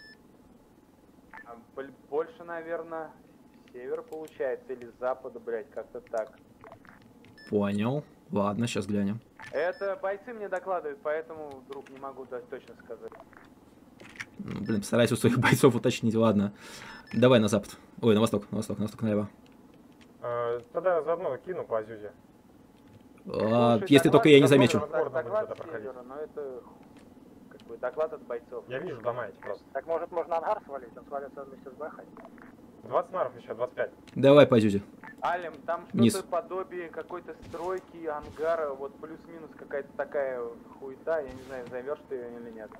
Больше, наверное, север получается, или с запада, блядь, как-то так. Понял. Ладно, сейчас глянем. Это бойцы мне докладывают, поэтому, друг, не могу точно сказать. Ну, блин, постараюсь у своих бойцов уточнить, ладно. Давай на запад. Ой, на восток, налево. Тогда заодно кину по Зюзе. Слушай, Если только я не замечу. Доклад с севера, но это как бы доклад от бойцов. Я вижу дома эти просто. Так может можно ангар свалить? Он свалится вместе с Бэхой. 20 наров еще, 25. Давай по Зюзе. Алим, там Низ. что-то подобие какой-то стройки, ангара, вот плюс-минус какая-то такая хуета, я не знаю, займешь ты ее или нет.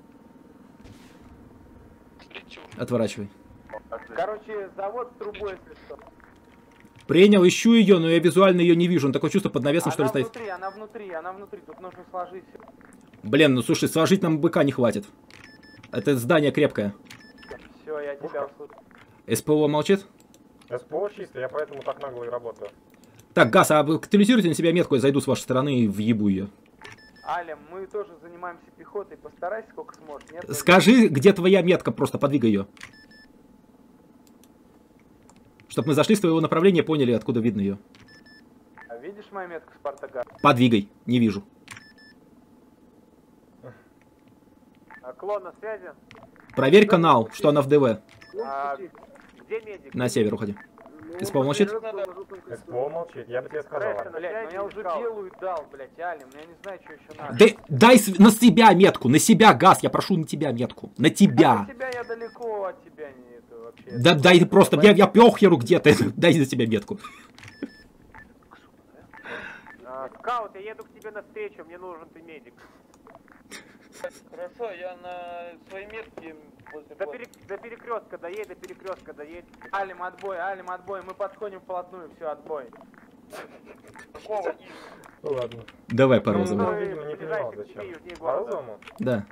Отворачивай. Короче, завод с трубой, если что. Принял, ищу ее, но я визуально ее не вижу. Он такое чувство под навесом, что ли, стоит. Она внутри, тут нужно сложить. Блин, ну слушай, сложить нам быка не хватит. Это здание крепкое. Все, я тебя услышал. СПО молчит? СПО чисто, я поэтому так нагло и работаю. Так, Газ, а катализируйте на себя метку, я зайду с вашей стороны и въебу ее. Алим, мы тоже занимаемся пехотой, постарайся сколько сможешь. Нет, Скажи, где твоя метка, просто подвигай ее. Чтобы мы зашли с твоего направления, поняли, откуда видно ее. А видишь мою метку Спартага? Подвигай, не вижу. Клон на связи? Проверь канал, что она в ДВ. Где медик? На север уходи. СПО молчит? СПО молчит, я бы тебе сказал. Блять, ну я уже белую дал, блять, Алим, я не знаю, что еще надо. Дай на себя метку, на себя, Газ, я прошу на тебя метку. На тебя. От тебя я далеко, от тебя не это вообще. Да дай просто, я пёхеру где-то, дай за тебя метку. Скаут, я еду к тебе навстречу, мне нужен ты медик. Хорошо, я на своей метке возле До перекрестка доедь, до перекрестка доедь. Алим, отбой, мы подходим вплотную, все, отбой. Какого Ну ладно. Давай по Ну, розовому. видимо, не понимал, зачем. По розовому? Да.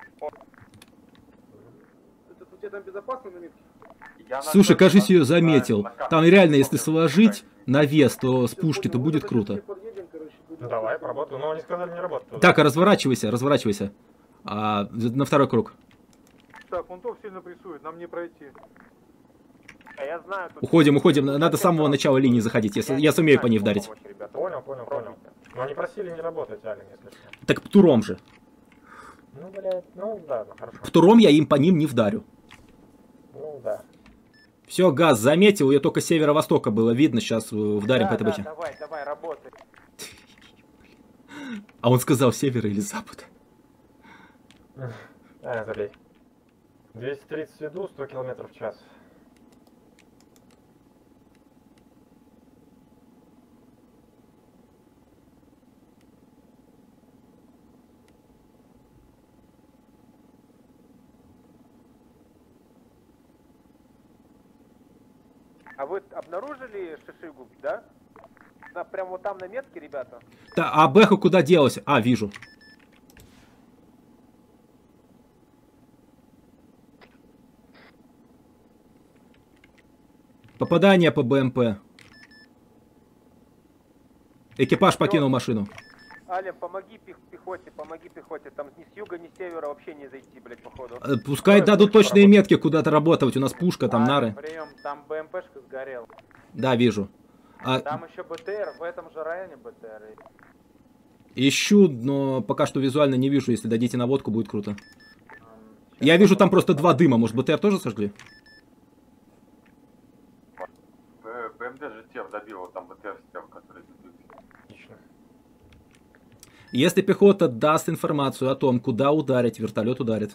У тебя там безопасно на метке? Слушай, кажись, ее заметил. Там реально, если сложить на вес, то с пушки, то будет круто. Ну, давай, поработаю. Но они сказали, не работает. Так, разворачивайся, разворачивайся. На второй круг. Так, он топ сильно прессует, нам не пройти. Я знаю, тут... Уходим. Надо с самого начала линии заходить. Я сумею по ней вдарить. Понял. Но они просили не работать, Алим, если что. Так птуром же. Ну, блядь, ну да, хорошо. Птуром я им по ним не вдарю. Ну да. Все, газ заметил, ее только с северо-востока было видно. Сейчас вдарим по этой бочке. Давай, работай. А он сказал север или запад? Забей. 230 в виду, 100 км в час. А вы обнаружили Шишигу, да? Прямо вот там на метке, ребята? Да, а Бэха куда делась? Вижу. Попадание по БМП. Экипаж покинул машину. Аля, помоги пехоте. Там ни с юга, ни с севера вообще не зайти, блядь, походу. Пускай дадут точные метки, куда-то работать. У нас пушка, там нары. Прием, там БМПшка сгорела. Да, вижу. Там еще БТР, в этом же районе БТР. Ищу, но пока что визуально не вижу. Если дадите наводку, будет круто. Я вижу там просто два дыма. Может, БТР тоже сожгли? БМД же тех добил, вот там БТР с тех, который Отлично. Если пехота даст информацию о том, куда ударить, вертолет ударит.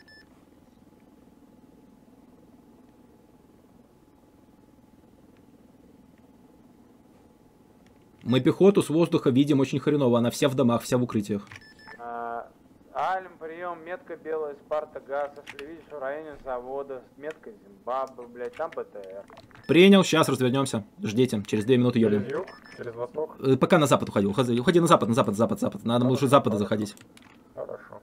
Мы пехоту с воздуха видим очень хреново. Она вся в домах, вся в укрытиях. Алим, прием, метка белая, Спарта, газ. Если видишь в районе завода, метка Зимбабве, блядь, там БТР. Принял, сейчас развернемся. Ждите, через 2 минуты Через едем. юг, через восток. Пока на запад уходи. Уходи на запад. Надо лучше с запада заходить. Хорошо.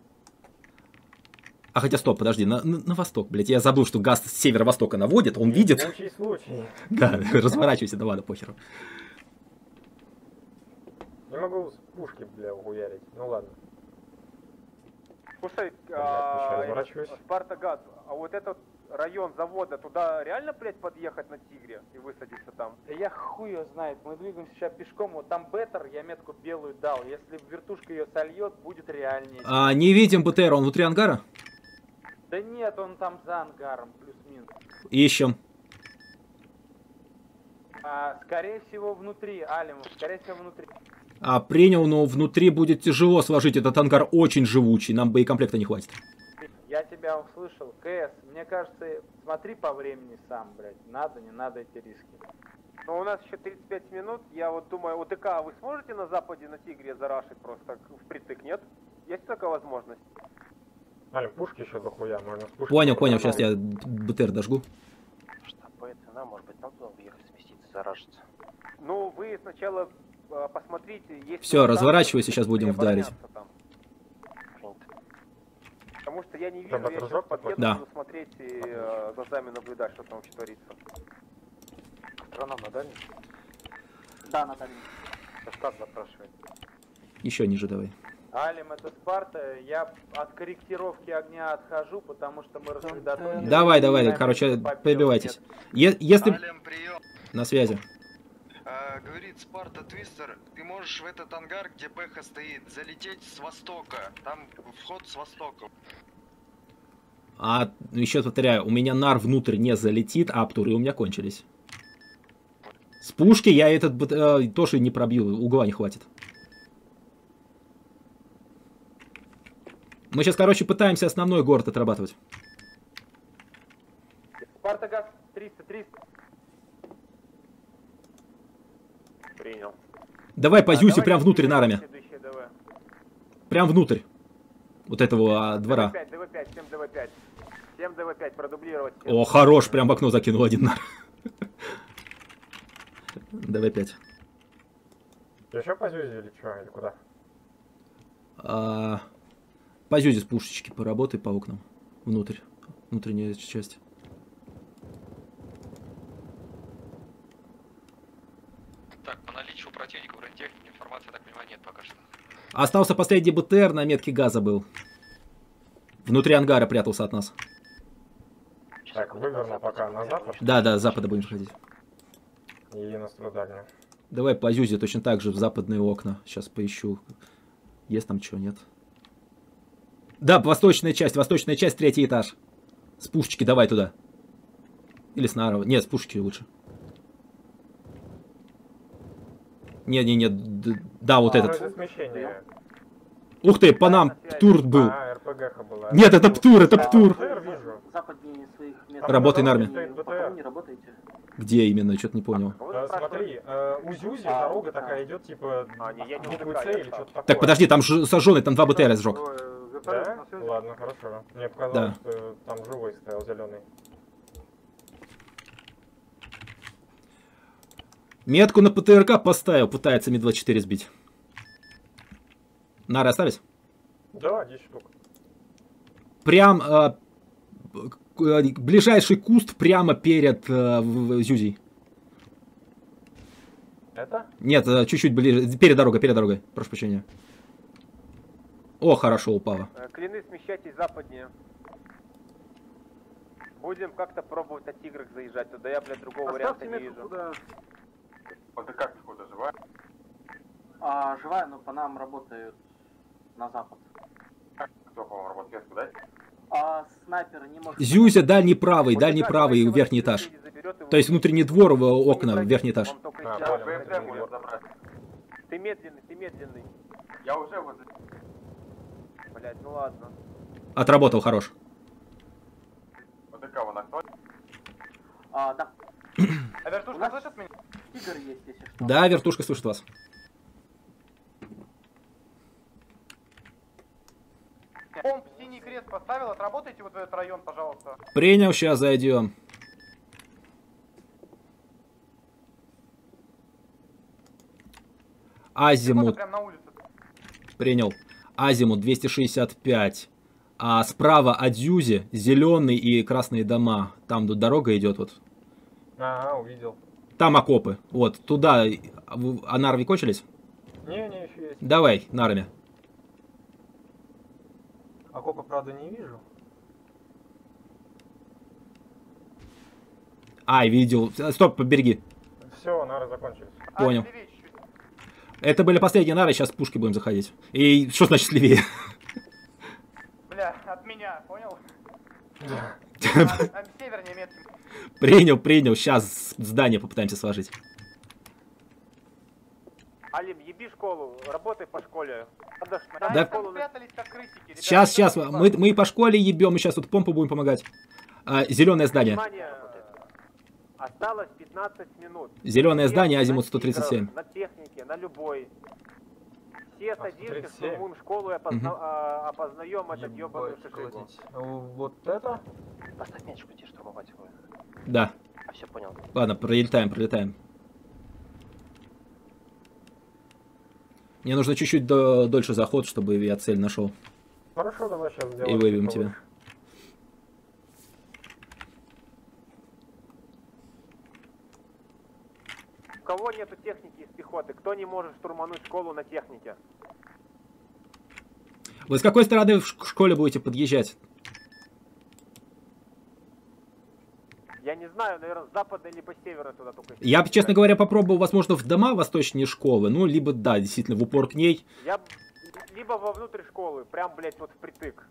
Хотя стоп, подожди, на восток, блядь. Я забыл, что газ с северо-востока наводит, он видит. Случай. Да, разворачивайся, да ладно, похеру. Не могу с пушки, бля, уярить. Ну ладно. Слушай, разворачиваюсь. Спартагаз, а вот этот район завода, туда реально, блядь, подъехать на Тигре и высадиться там? Да я хуй ее знает, мы двигаемся сейчас пешком, вот там Беттер, я метку белую дал, если вертушка ее сольет, будет реальнее. Не видим БТР, он внутри ангара? Да нет, он там за ангаром, плюс-минус. Ищем. Скорее всего внутри, Алимов, скорее всего внутри. Принял, но внутри будет тяжело сложить, этот ангар очень живучий, нам боекомплекта не хватит. Я тебя услышал, КС, мне кажется, смотри по времени сам, блядь, надо, не надо эти риски. Но у нас еще 35 минут, я вот думаю, УТК, вы сможете на западе на Тигре зарашить просто так впритык, нет? Есть такая возможность? Алим, пушки еще дохуя, можно с пушки. Понял, сейчас я БТР дожгу. Штаб цена, может быть, нам туда въехать, сместиться, заражиться. Ну, вы сначала посмотрите, есть... Все, разворачивайся, сейчас будем вдарить. Потому что я не вижу, я сейчас подъеду, буду смотреть и глазами наблюдать, что там вообще творится. Страна на дальнем? Да, на дальнем. Штаб запрашивает. Еще ниже давай. Алим, это Спарта, я от корректировки огня отхожу, потому что мы рассредоточены. Давай, короче, перебивайтесь. Если... Алим, прием. На связи. Говорит Спарта Твистер, ты можешь в этот ангар, где Бэха стоит, залететь с востока. Там вход с востока. Еще повторяю, у меня нар внутрь не залетит, а аптуры у меня кончились. С пушки я этот тоже не пробью, угла не хватит. Мы сейчас, короче, пытаемся основной город отрабатывать. Спартагаз 300. Принял. Давай по Зюсе прям внутрь нарами. Прям внутрь. Вот этого двора. ДВ-5, 7 ДВ-5. 7 ДВ-5, продублировать. О, хорош, прям в окно закинул один нар. ДВ-5. Еще по Зюзе или что, или куда? По Зюзе с пушечки поработай по окнам. Внутрь. Внутренняя часть. Так, по наличию противника бронетехники информации, так понимаю, нет пока что. Остался последний БТР, на метке газа был. Внутри ангара прятался от нас. Так, выверну пока на запад. Да, с запада будем ходить. И на страдальню. Давай по Зюзе точно так же в западные окна. Сейчас поищу. Есть там что, нет? Да, восточная часть, 3-й этаж. С пушечки давай туда. Или с Нарова. Нет, с пушечки лучше. Нет. Да, вот этот. Ух ты, по нам ПТУР был. Нет, это ПТУР, это ПТУр. Западнее своих метров. Работай на армии. Пока вы не работаете. Где именно? Что-то не понял. Смотри, у Зюзи дорога такая идет, типа, буквы С или что-то такое. Так, подожди, там сожженный, там 2 БТР сжег. Да? Ладно, хорошо. Мне показалось, что там живой стоял, зеленый. Метку на ПТРК поставил, пытается Ми-24 сбить. Нары оставить? Да, 10 штук. Прям ближайший куст прямо перед Зюзей. Это? Нет, чуть-чуть ближе. Перед дорогой. Прошу прощения. О, хорошо упало. Клины, смещайтесь западнее. Будем как-то пробовать от игрок заезжать туда. Я, блядь, другого варианта не вижу. Вот ты как куда живая? Живая, но по нам работают на запад. Кто по вам работает, куда? Снайпер не может... Зюзя, дальний правый, верхний этаж. То есть внутренний двор, окна, верхний этаж. Ты медленный. Я уже вот... Блять, ну ладно. Отработал, хорош. Вот и кого накнуть? Да. А вертушка слышит меня? Игорь есть, если что. Да, вертушка слышит вас. Помп, синий крест поставил, отработайте вот в этот район, пожалуйста. Принял, сейчас зайдем. Азимут. Прям на улице. Принял. Азимут 265. А справа от Зюзи зеленый и красные дома. Там тут дорога идет вот. Ага, увидел. Там окопы. Вот, туда. А нарви кончились? Не, еще есть. Давай, нарами. Окопа, правда, не вижу. Ай, видел. Стоп, побереги. Все, нары закончились. Понял. Это были последние нары, сейчас пушки будем заходить. И что значит левее? Бля, от меня, понял? Да. Севернее метки. Принял. Сейчас здание попытаемся сложить. Алим, еби школу, работай по школе. Да. Спрятались как крысики. Сейчас. Мы по школе ебем, мы сейчас тут помпу будем помогать. Зеленое здание. Внимание, осталось 15 минут. Зеленое здание, азимут 137. На технике, на любой. Все садимся, штурмуем школу и опознаем этот ебаный шишигу. Вот это? Поставь меньше пути штурмовать его. Да. Все понял. Ладно, пролетаем. Мне нужно чуть-чуть дольше заход, чтобы я цель нашел. Хорошо, давай сейчас сделаем. И выведем тебя. У кого нету техники из пехоты? Кто не может штурмануть школу на технике? Вы с какой стороны в школе будете подъезжать? Я не знаю, наверное, с запада либо с севера туда только. Я, честно говоря, попробовал, возможно, в дома восточнее школы, ну, либо, да, действительно, в упор к ней. Я либо вовнутрь школы, прям, блядь, вот впритык.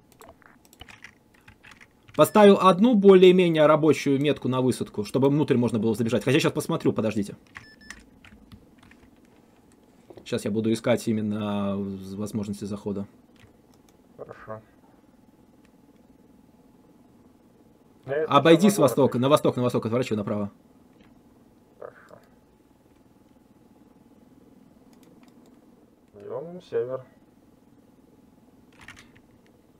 Поставил одну более-менее рабочую метку на высадку, чтобы внутрь можно было забежать. Хотя сейчас посмотрю, подождите. Сейчас я буду искать именно возможности захода. Хорошо. Обойди с востока, на восток, отворачивай направо. Хорошо. Идем север.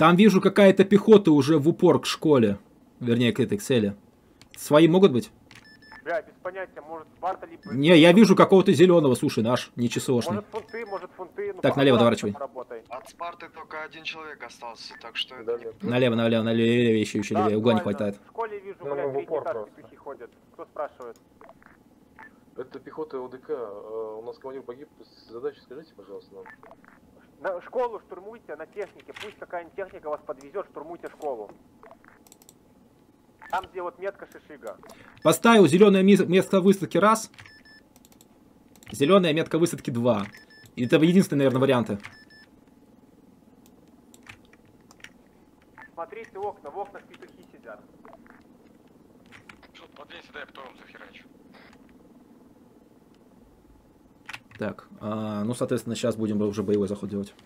Там вижу какая-то пехота уже в упор к школе. Вернее, к этой цели. Свои могут быть? Бля, без понятия, может Спарта либо... Не, я вижу какого-то зеленого, слушай, наш, не ЧСОшный. Может фунты. Ну, так, налево доворачивай. От Спарты только один человек остался, так что... Налево, левее, еще левее, угла не хватает. В школе вижу, блядь, третий этаж петухи ходят. Кто спрашивает? Это пехота ОДК. У нас командир погиб. Задачу скажите, пожалуйста, нам. На школу штурмуйте на технике. Пусть какая-нибудь техника вас подвезет, штурмуйте школу. Там, где вот метка Шишига. Поставил зеленая метка высадки раз. Зеленая метка высадки 2. И это единственные, наверное, варианты. Смотрите окна, в окнах петухи сидят. Что, подвинь сюда, я втором захерачу. Так, ну, соответственно, сейчас будем уже боевой заход делать.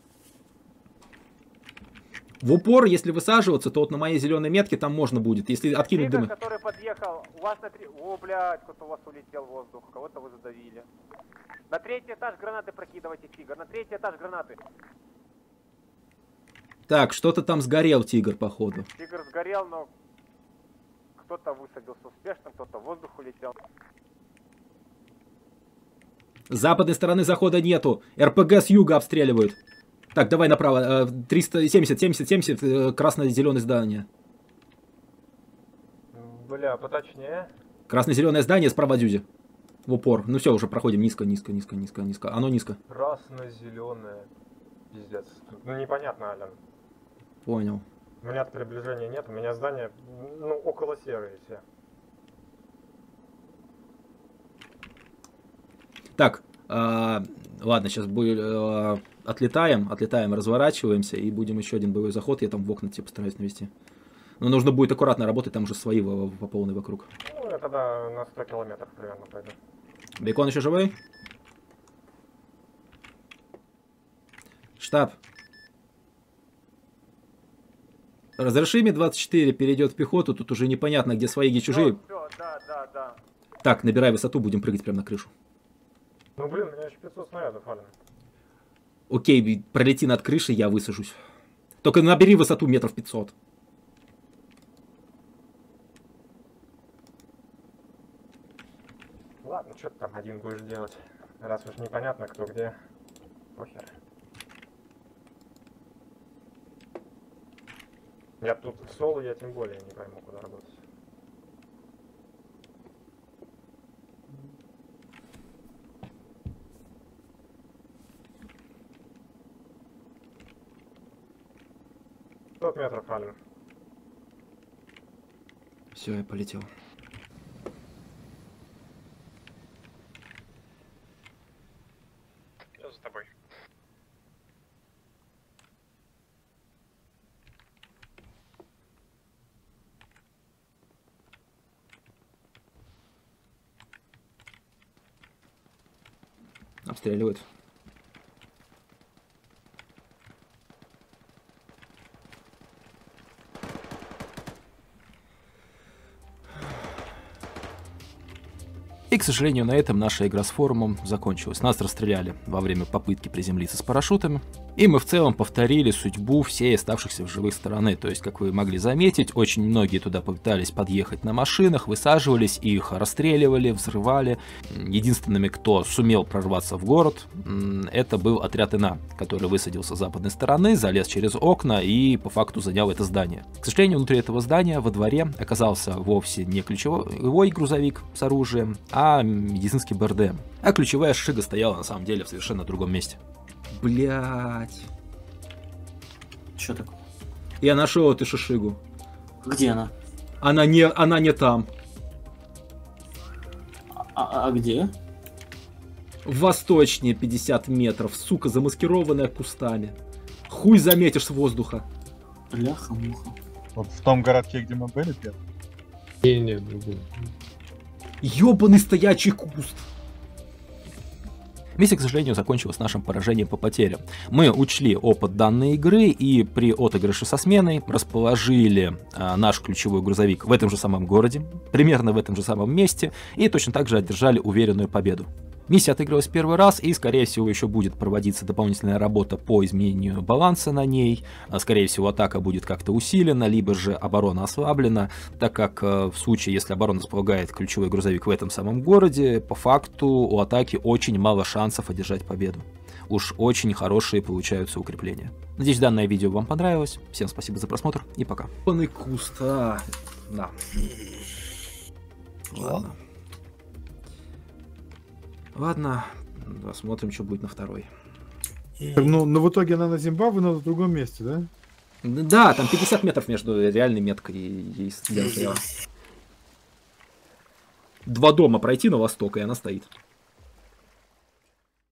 В упор, если высаживаться, то вот на моей зеленой метке там можно будет, если откинуть дымы. Который подъехал, у вас на О, блядь, кто-то у вас улетел в воздух, кого-то вы задавили. На третий этаж гранаты прокидывайте, Тигр, на третий этаж гранаты. Так, что-то там сгорел Тигр, походу. Тигр сгорел, но кто-то высадился успешно, кто-то в воздух улетел. С западной стороны захода нету. РПГ с юга обстреливают. Так, давай направо. 370, красно-зеленое здание. Бля, поточнее. Красно-зеленое здание справа от Дюзи. В упор. Ну все, уже проходим низко. Оно низко. Красно-зеленое. Пиздец. Ну непонятно, Ален. Понял. У меня приближения нет, у меня здание, ну, около серые все. Так, ладно, сейчас отлетаем, разворачиваемся и будем еще один боевой заход. Я там в окна тебе постараюсь навести. Но нужно будет аккуратно работать, там уже свои по полной вокруг. Ну, я тогда на 100 километров примерно пойду. Бекон еще живой? Штаб. Разреши Ми-24 перейдет в пехоту, тут уже непонятно, где свои, где чужие. Все, да. Так, набирай высоту, будем прыгать прямо на крышу. Ну блин, у меня еще 500 снарядов, Ален. Окей, пролети над крышей, я высажусь. Только набери высоту метров 500. Ладно, что ты там один будешь делать? Раз уж непонятно, кто где. Похер. Я тут в соло, я тем более не пойму, куда работать. Метров, Ален. Все, я полетел. Я за тобой. Обстреливают. И, к сожалению, на этом наша игра с форумом закончилась. Нас расстреляли во время попытки приземлиться с парашютами. И мы в целом повторили судьбу всей оставшихся в живых стороны. То есть, как вы могли заметить, очень многие туда попытались подъехать на машинах, высаживались, их расстреливали, взрывали. Единственными, кто сумел прорваться в город, это был отряд ИНА, который высадился с западной стороны, залез через окна и по факту занял это здание. К сожалению, внутри этого здания во дворе оказался вовсе не ключевой грузовик с оружием, а медицинский БРДМ. А ключевая Шишига стояла на самом деле в совершенно другом месте. Блять. Что такое? Я нашел эту Шишигу. Где она? Она не там. А где? Восточнее 50 метров, сука, замаскированная кустами. Хуй заметишь с воздуха. Бляха-муха. Вот в том городке, где мы были, Пет? Не, другой. Ёбаный стоячий куст. Миссия, к сожалению, закончилась нашим поражением по потерям. Мы учли опыт данной игры и при отыгрыше со сменой расположили наш ключевой грузовик в этом же самом городе, примерно в этом же самом месте, и точно так же одержали уверенную победу. Миссия отыгрывалась первый раз, и, скорее всего, еще будет проводиться дополнительная работа по изменению баланса на ней. Скорее всего, атака будет как-то усилена, либо же оборона ослаблена, так как в случае, если оборона располагает ключевой грузовик в этом самом городе, по факту у атаки очень мало шансов одержать победу. Уж очень хорошие получаются укрепления. Надеюсь, данное видео вам понравилось. Всем спасибо за просмотр и пока. Полный куст, да. Ладно, посмотрим, что будет на второй. Ну, но в итоге она на Зимбабве, но в другом месте, да? Да, там 50 метров между реальной меткой и ей. 2 дома пройти на восток, и она стоит.